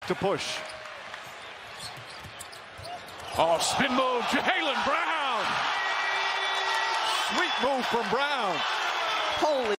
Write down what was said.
to push. Oh, spin move, Jaylen Brown. Sweet move from Brown. Holy